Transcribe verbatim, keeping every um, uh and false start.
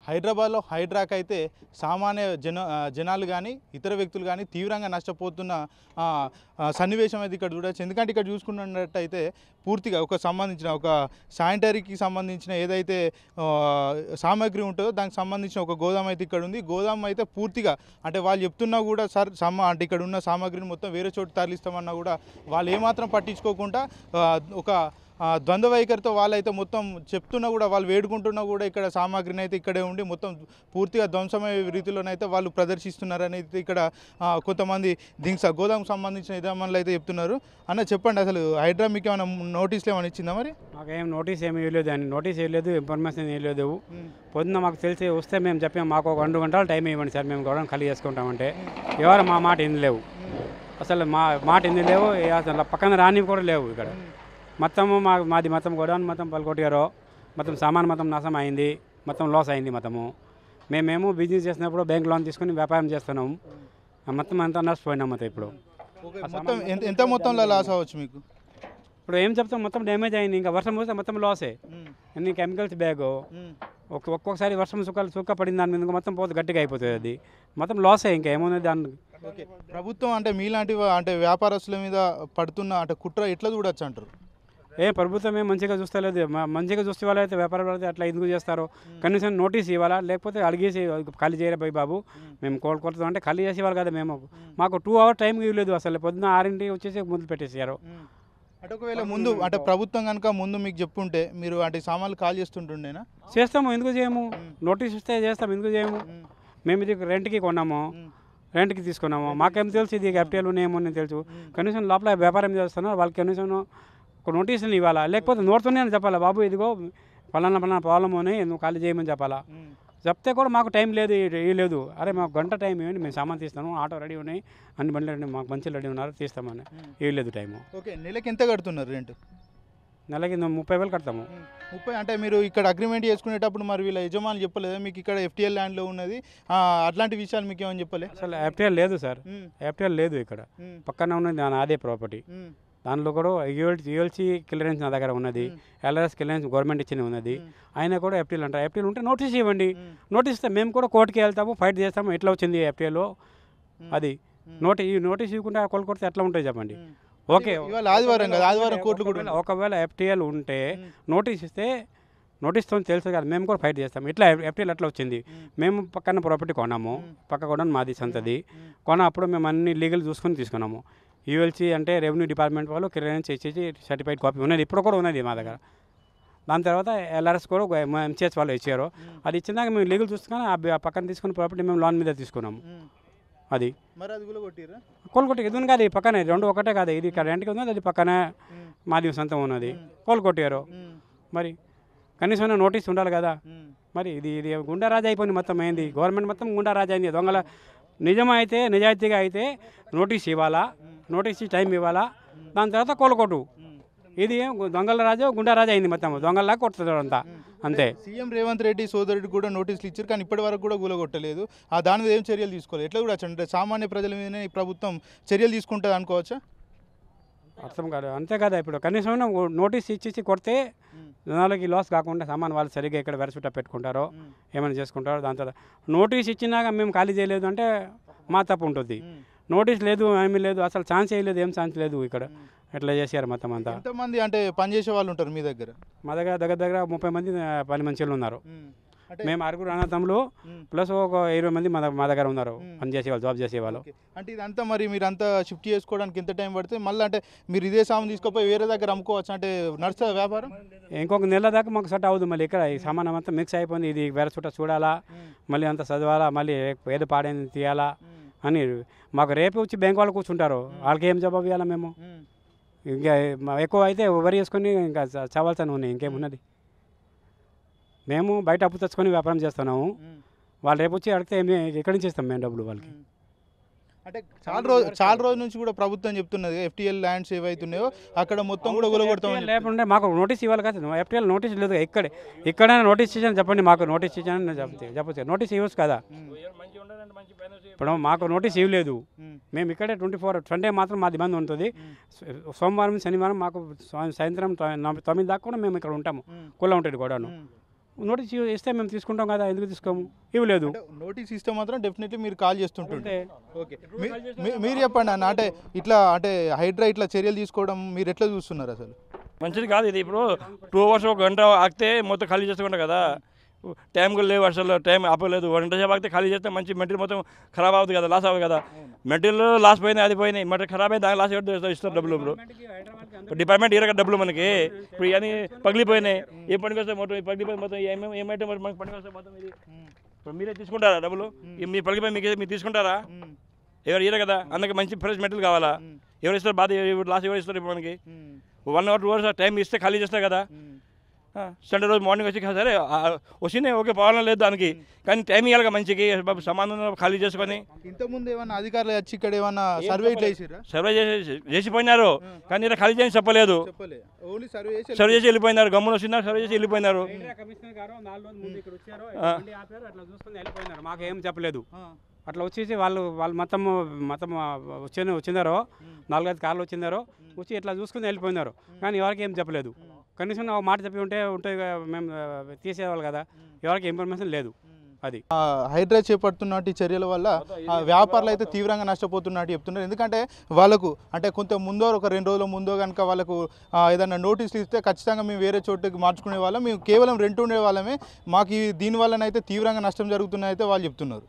హైదరాబాద్లో హైడ్రాక్ అయితే సామాన్య జన జనాలు కానీ ఇతర వ్యక్తులు కానీ తీవ్రంగా నష్టపోతున్న సన్నివేశం అయితే ఇక్కడ చూడవచ్చు. ఎందుకంటే ఇక్కడ చూసుకున్నట్టయితే పూర్తిగా ఒక సంబంధించిన ఒక శానిటరీకి సంబంధించిన ఏదైతే సామాగ్రి ఉంటుందో దానికి సంబంధించిన ఒక గోదాం అయితే ఇక్కడ ఉంది. గోదాం అయితే పూర్తిగా అంటే వాళ్ళు చెప్తున్నా కూడా సార్ సమ అంటే ఇక్కడ ఉన్న సామాగ్రిని మొత్తం వేరే చోటు తరలిస్తామన్నా కూడా వాళ్ళు ఏమాత్రం పట్టించుకోకుండా ఒక ద్వంద్వ వైఖరితో వాళ్ళైతే మొత్తం చెప్తున్నా కూడా వాళ్ళు వేడుకుంటున్నా కూడా ఇక్కడ సామాగ్రిని అయితే ఇక్కడే ఉండి మొత్తం పూర్తిగా ధ్వంసమయ్యే రీతిలోనైతే వాళ్ళు ప్రదర్శిస్తున్నారని అయితే ఇక్కడ కొంతమంది దీనికి గోదాంకు సంబంధించిన యజమానులు అయితే చెప్తున్నారు. అన్న చెప్పండి, అసలు హైడ్రా మీకు ఏమైనా నోటీసులు ఏమైనా ఇచ్చిందా? మరి మాకేం నోటీస్ ఏమి ఇవ్వలేదు అండి, నోటీస్ ఇవ్వలేదు, ఇన్ఫర్మేషన్ ఇవ్వలేదు. పొద్దున్న మాకు తెలిసి వస్తే మేము చెప్పాము మాకు ఒక రెండు గంటలు టైం ఇవ్వండి సార్, మేము గొడవను ఖాళీ చేసుకుంటామంటే ఎవరు మా మాట ఎన్ని లేవు, అసలు మా మాట ఎన్ని లేవు, అసలు పక్కన రానివి కూడా లేవు. ఇక్కడ మొత్తము మా మాది మొత్తం గొడవను మొత్తం పలుకొట్టారో మొత్తం సామాన్ మొత్తం నాశనం అయింది, మొత్తం లాస్ అయింది. మొత్తము మేమేమో బిజినెస్ చేసినప్పుడు బ్యాంక్ లోన్ తీసుకుని వ్యాపారం చేస్తున్నాము, మొత్తం అంతా నష్టపోయినాం. మొత్తం ఇప్పుడు మొత్తం ఎంత మొత్తంలో లాస్ అవ్వచ్చు మీకు? ఇప్పుడు ఏం చెప్తాం, మొత్తం డ్యామేజ్ అయింది. ఇంకా వర్షం వస్తే మొత్తం లాసే, అన్ని కెమికల్స్ బ్యాగు. ఒక్కొక్కసారి వర్షం సుఖాలు సుక్క పడింది దాని మీద మొత్తం పోతే గట్టిగా అయిపోతుంది, అది మొత్తం లాసే. ఇంకా ఏమున్నది దాని ప్రభుత్వం అంటే మీలాంటి అంటే వ్యాపారస్తుల మీద పడుతున్న అంటే కుట్ర ఎట్లా చూడొచ్చు అంటారు? ఏ ప్రభుత్వం ఏం మంచిగా చూస్తలేదు, మంచిగా చూస్తే వాళ్ళు అయితే వ్యాపారం అయితే అట్లా ఎందుకు చేస్తారో కనీసం నోటీస్ ఇవ్వాలా, లేకపోతే అడిగేసి ఖాళీ చేయరా పోయి బాబు మేము కోలుకొడతాం అంటే ఖాళీ చేసి ఇవ్వాలి కదా. మేము మాకు టూ అవర్ టైం ఇవ్వలేదు, అసలు పొద్దున్న ఆరింటికి వచ్చేసి మొదలు పెట్టేసారు. అంటే ఒకవేళ ముందు అంటే ప్రభుత్వం కనుక ముందు మీకు చెప్పుంటే మీరు అంటే సామాన్లు కాల్ చేస్తుంటుండేనా? చేస్తాము, ఎందుకు చేయము, నోటీస్ ఇస్తే చేస్తాము, ఎందుకు చేయము. మేము ఇది రెంట్కి కొన్నాము, రెంట్కి తీసుకున్నాము, మాకేం తెలుసు ఇది ఎఫ్టీఎల్ ఉన్నాయేమో అని తెలుసు. కనీసం లోపల వ్యాపారం చేస్తున్నారు, వాళ్ళకి కనీసం ఒక నోటీసులు ఇవ్వాలా, లేకపోతే నోట్తోనే చెప్పాలా బాబు ఇదిగో పలానా పలానా ప్రాబ్లమ్ అని నువ్వు ఖాళీ చేయమని చెప్పాలా. చెప్తే కూడా మాకు టైం లేదు, లేదు అరే మాకు గంట టైం ఇవ్వండి, మేము సామాన్ తీస్తాను, ఆటో రెడీ ఉన్నాయి, అన్ని బండ్లు రెడీ, మాకు మంచి రెడీ ఉన్నారు, తీస్తామని ఇవ్వలేదు టైము. ఓకే, నెలకి ఎంత కడుతున్నారు రెంట్? నెలకి ముప్పై వేలు కడతాము. ముప్పై అంటే మీరు ఇక్కడ అగ్రిమెంట్ చేసుకునేటప్పుడు మరి వీళ్ళ యజమానులు చెప్పలేదు మీకు ఇక్కడ ఎఫ్టీఎల్ ల్యాండ్లో ఉన్నది అట్లాంటి విషయాలు మీకు ఏమని చెప్పలే? అసలు ఎఫ్టీఎల్ లేదు సార్, ఎఫ్టీఎల్ లేదు ఇక్కడ, పక్కన ఉన్నది అదే ప్రాపర్టీ. దానిలో కూడా యూఎల్ యూఎల్సీ క్లియరెన్స్ నా దగ్గర ఉన్నది, ఎల్ఆర్ఎస్ క్లియరెన్స్ గవర్నమెంట్ ఇచ్చిన ఉన్నది. ఆయన కూడా ఎఫ్టీఎల్ అంటారు, ఎఫ్టీఎల్ ఉంటే నోటీస్ ఇవ్వండి, నోటీస్ ఇస్తే మేము కూడా కోర్టుకి వెళ్తాము, ఫైట్ చేస్తాము. ఎట్లా వచ్చింది ఎఫ్టీఎల్ అది నోటీ ఈ నోటీస్ ఇవ్వకుండా కొలు కొడితే ఎట్లా ఉంటుంది చెప్పండి. ఓకే ఆదివారం కదా, ఆదివారం కోర్టులు కూడా ఒకవేళ ఎఫ్టీఎల్ ఉంటే నోటీస్ ఇస్తే నోటీస్తో తెలుసు కదా, మేము కూడా ఫైట్ చేస్తాం. ఇట్లా ఎఫ్టీఎల్ ఎట్లా వచ్చింది, మేము పక్కన ప్రాపర్టీ కొన్నాము, పక్క కొనని మాది సంతది కొన్నప్పుడు మేము అన్ని లీగల్ చూసుకొని తీసుకున్నాము. యూఎల్సీ అంటే రెవెన్యూ డిపార్ట్మెంట్ వాళ్ళు క్లియరెన్స్ ఇచ్చేసి సర్టిఫైడ్ కాపీ ఉన్నది, ఇప్పుడు కూడా ఉన్నది మా దగ్గర. దాని తర్వాత ఎల్ఆర్ఎస్ కూడా ఎంసీఎస్ వాళ్ళు ఇచ్చారు, అది ఇచ్చినాక మేము లీగల్ చూసుకొని ఆ పక్కన తీసుకున్న ప్రాపర్టీ మేము లోన్ మీద తీసుకున్నాము. అది కోలుకొట్టి ఇది ఉంది కాదు, పక్కనే రెండు ఒకటే కాదు, ఇది ఇక్కడ రెంట్కి ఉన్నది, అది పక్కనే మాది సొంతం ఉన్నది, కోలుకొట్టారు. మరి కనీసం నోటీస్ ఉండాలి కదా. మరి ఇది ఇది గుండారాజు అయిపోయింది మొత్తం, అయింది గవర్నమెంట్ మొత్తం గుండారాజు అయింది. దొంగల నిజమైతే నిజాయితీగా అయితే నోటీస్ ఇవ్వాలా, నోటీస్ టైం ఇవ్వాలా, దాని తర్వాత కోలుకొట్టు. ఇది దొంగల రాజు గుండారాజు అయింది మొత్తం, దొంగల్లా కొట్టుతారు అంతా అంతే. సీఎం రేవంత్ రెడ్డి సోదరుడికి కూడా నోటీసులు ఇచ్చారు, కానీ ఇప్పటి వరకు కూడా కూలగొట్టలేదు. ఆ దాని మీద ఏం చర్యలు తీసుకోవాలి, ఎట్లా కూడా అంటే సామాన్య ప్రజల మీదనే ఈ ప్రభుత్వం చర్యలు తీసుకుంటుంది అనుకోవచ్చా? అర్థం కాదు, అంతే కదా. ఇప్పుడు కనీసం నోటీస్ ఇచ్చేసి కొడితే జనాలకి లాస్ కాకుండా సామాన్ వాళ్ళు సరిగ్గా ఇక్కడ వెరసుట పెట్టుకుంటారో ఏమైనా చేసుకుంటారో. దాని తర్వాత నోటీస్ ఇచ్చినాక మేము ఖాళీ చేయలేదు అంటే మా తప్పు ఉంటుంది. నోటీస్ లేదు, ఏమీ లేదు, అసలు ఛాన్స్ వేయలేదు, ఏం ఛాన్స్ లేదు. ఇక్కడ ఎట్లా చేశారు మొత్తం అంతా. ఎంతమంది అంటే పనిచేసే వాళ్ళు ఉంటారు మీ దగ్గర? మా దగ్గర దగ్గర దగ్గర ముప్పై మంది పని మనుషులు ఉన్నారు. మేము ఆరుగురు అన్నతమ్ములు ప్లస్ ఒక ఇరవై మంది మా మా దగ్గర ఉన్నారు పని చేసేవాళ్ళు, జాబ్ చేసేవాళ్ళు. అంటే ఇదంతా మరి మీరు అంతా షిఫ్ట్ చేసుకోవడానికి ఎంత టైం పడుతుంది? మళ్ళీ అంటే మీరు ఇదే సామాన్ తీసుకుపోయి వేరే దగ్గర అమ్ముకోవచ్చు అంటే నడుస్తుంది వ్యాపారం? ఇంకొక నెల దాకా మాకు సెట్ అవుతుంది. మళ్ళీ ఇక్కడ ఈ సామాన్ అంతా మిక్స్ అయిపోయింది, ఇది వేరే చుట్ట చూడాలా, మళ్ళీ అంతా చదవాలా, మళ్ళీ ఏదో పాడైంది తీయాలా అని. మాకు రేపు వచ్చి బ్యాంక్ వాళ్ళు కూర్చుంటారు, వాళ్ళకి ఏం జవాబు ఇవ్వాలా మేము? ఇంకా ఎక్కువ అయితే వరి వేసుకొని ఇంకా చావాల్సిన ఉన్నాయి, ఇంకేమున్నది. మేము బయట అప్పు తెచ్చుకొని వ్యాపారం చేస్తున్నాము, వాళ్ళు రేపు వచ్చి అడిగితే ఎక్కడి నుంచి ఇస్తాం మేము డబ్బులు వాళ్ళకి? అంటే చాలా రోజు చాలా రోజుల నుంచి కూడా ప్రభుత్వం చెప్తున్నది ఎఫ్టీఎల్ ల్యాండ్స్ ఏవైతున్నాయో అక్కడ మొత్తం కూడా కూలగొడతాం. లేకుంటే మాకు నోటీస్ ఇవ్వాలి కదా, ఎఫ్టీఎల్ నోటీస్ లేదు. ఇక్కడ ఎక్కడైనా నోటీస్ ఇచ్చాను చెప్పండి, మాకు నోటీస్ ఇచ్చాను చెప్తే చెప్పచ్చు, నోటీస్ ఇవ్వచ్చు కదా. ఇప్పుడు మాకు నోటీస్ ఇవ్వలేదు, మేము ఇక్కడే ట్వంటీ ఫోర్ సండే మాత్రం మాది బంద్ ఉంటుంది. సోమవారం శనివారం మాకు సాయంత్రం తొమ్మిది దాకా కూడా మేము ఇక్కడ ఉంటాము, కుల ఉంటుంది కూడాను. నోటీస్ ఇస్తే మేము తీసుకుంటాం కదా, ఎందుకు తీసుకోము? ఇవ్వలేదు. నోటీస్ ఇస్తే మాత్రం డెఫినెట్లీ మీరు కాల్ చేస్తుంటుంటే అంటే ఓకే మీరు చెప్పండి అన్న, అంటే ఇట్లా అంటే హైడ్రా ఇట్లా చర్యలు తీసుకోవడం మీరు ఎట్లా చూస్తున్నారు అసలు? మంచిది కాదు ఇది. ఇప్పుడు టూ అవర్స్ ఒక గంట ఆగితే మొత్తం ఖాళీ చేసుకుంటా కదా, టైం కూడా లేవు అసలు, టైం ఆపలేదు. గంట సేపు ఆగితే ఖాళీ చేస్తే మంచి మెటీరియల్ మొత్తం ఖరాబ్ అవుతుంది కదా, లాస్ అవ్వదు కదా. మెటీరియల్ లాస్ పోయినాయి, అది పోయినాయి, మెటీరియల్ ఖరాబ్ అయింది, దానికి లాస్ ఎవరు ఇస్తారు డబ్బులు? ఇప్పుడు డిపార్ట్మెంట్ ఇరగ డబ్బులు మనకి ఇప్పుడు ఇవన్నీ పగిలిపోయినాయి, ఏ పనికి వస్తాయి మొత్తం పగిలిపోయి మొత్తం ఏమేమి ఏమైతే మనకి పనికి వస్తాయి మొత్తం ఇది. ఇప్పుడు మీరే తీసుకుంటారా డబ్బులు? మీ పగిలిపోయి మీకు మీరు తీసుకుంటారా? ఎవరు ఇయ్యరు కదా, అందుకే మంచి ఫ్రెష్ మెటీరియల్ కావాలా. ఎవరు ఇస్తారు బాధ, లాస్ ఎవరు ఇస్తారు? ఇప్పుడు మనకి one hour two hours time ఇస్తే ఖాళీ చేస్తారు కదా. సండే రోజు మార్నింగ్ వచ్చి సరే వచ్చినాయి ఓకే, ప్రాబ్లం లేదు దానికి, కానీ టైం ఇవ్వాలి మంచికి సమాధానం ఖాళీ చేసుకొని. ఇంతకుముందు ఏమన్నా అధికారులు వచ్చి ఇక్కడ ఏమన్నా సర్వే ఇట్లా చేసిర్రా? సర్వే చేసి చేసిపోయినారు, కానీ ఇలా ఖాళీ చేయని చెప్పలేదు. చెప్పలే, ఓన్లీ సర్వే చేసి సర్వే చేసి వెళ్ళిపోయినారు, గమ్మున వచ్చినారు, సర్వే చేసి వెళ్ళిపోయినారు. మాకేం చెప్పలేదు. అట్లా వచ్చేసి వాళ్ళు వాళ్ళు మొత్తం మొత్తం వచ్చి వచ్చినారో నాలుగైదు కార్లు వచ్చినారో వచ్చి ఇట్లా చూసుకుని వెళ్ళిపోయినారు, కానీ ఎవరికి ఏం చెప్పలేదు. కనీసం ఒక మాట చెప్పి ఉంటే ఉంటే మేము తీసేవాళ్ళు కదా, ఎవరికి ఇన్ఫర్మేషన్ లేదు. అది హైడ్రా చేపడుతున్నట్టు ఈ చర్యల వల్ల వ్యాపారులు అయితే తీవ్రంగా నష్టపోతున్నట్టు చెప్తున్నారు. ఎందుకంటే వాళ్ళకు అంటే కొంత ముందో ఒక రెండు రోజుల ముందో కనుక వాళ్ళకు ఏదైనా నోటీసులు ఇస్తే ఖచ్చితంగా మేము వేరే చోటుకి మార్చుకునే వాళ్ళం, మేము కేవలం రెంట్ ఉండే వాళ్ళమే, మాకు దీని వల్లనైతే తీవ్రంగా నష్టం జరుగుతున్నాయి అయితే వాళ్ళు చెప్తున్నారు.